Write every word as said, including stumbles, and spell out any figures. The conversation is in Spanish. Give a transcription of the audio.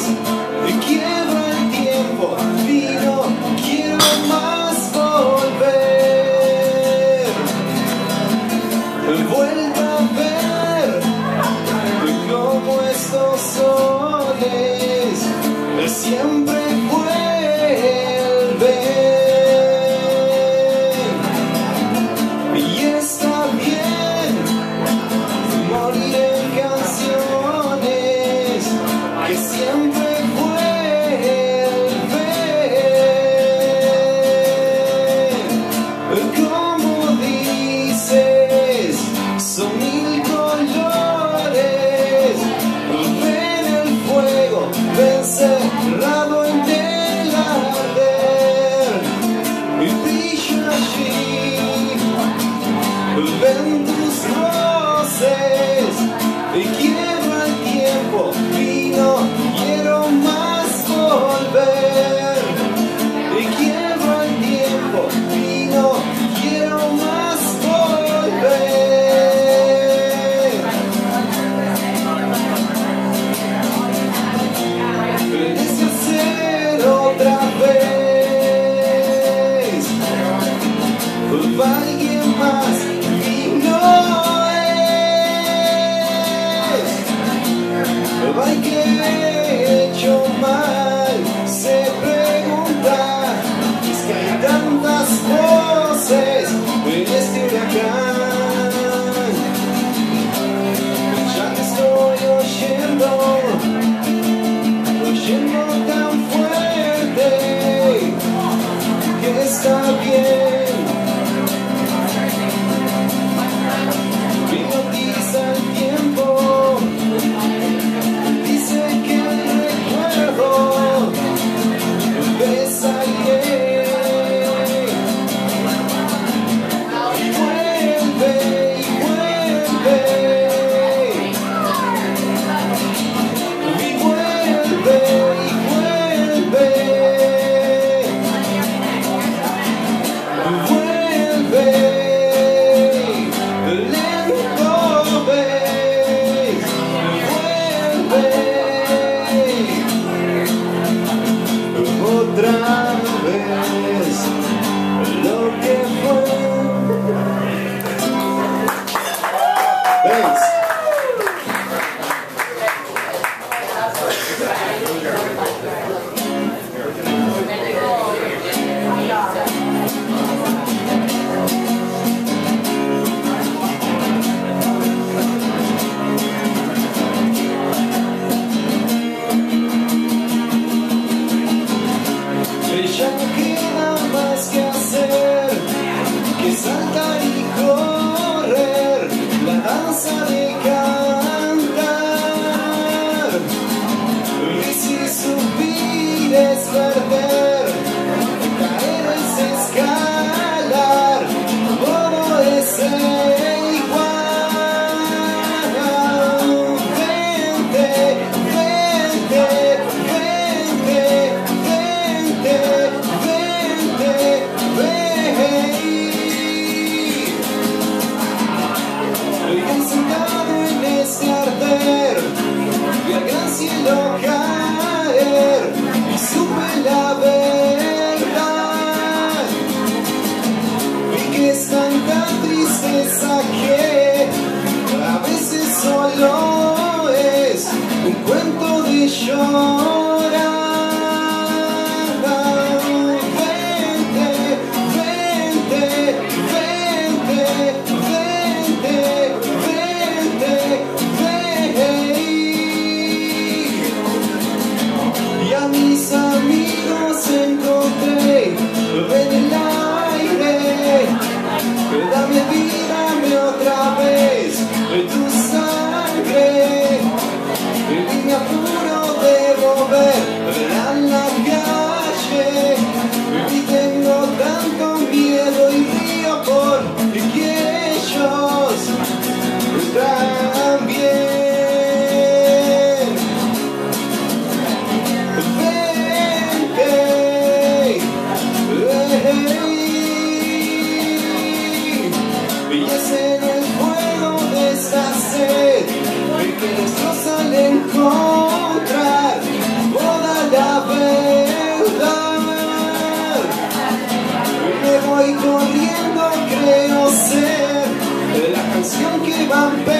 quiero el tiempo, vino, quiero más volver. Vuelvo a ver cómo estos soles siempre vuelven. Y está bien morir en canciones que siempre vuelven. Como dices, son mil colores. Ven el fuego, ven cerrado en el arder. Y brilla allí, ven tus roces. Y quiero el tiempo, vino, quiero más volver. Y quiero el tiempo, vino, quiero más volver. Querés hacer otra vez. Alguien más y no es. Ay, que he hecho mal, se pregunta. Es que hay tantas voces en este huracán. Ya te estoy oyendo, oyendo tan fuerte que está bien. Hipnotiza el tiempo, dice que el recuerdo besa y vuelve y vuelve y vuelve y vuelve. Vuelve lento, ves, vuelve otra vez lo que fue. Thanks. Ya no queda más que hacer que saltar y correr, la danza de cantar. Y si subir es perder, caer es escalar, todo es igual. Vente, vente, vente, vente. Estoy sentado en este arder, vi al gran cielo caer y supe la verdad. Vi que es tanta tristeza que a veces solo es un cuento de llorar. Mis amigos encontré en el aire. Dame vida, dame otra vez tu sangre. Me apuro de volver a la calle. Y tengo tanto miedo y río por que ellos también. Y es en el fuego de esta sed que destroza al encontrar. iban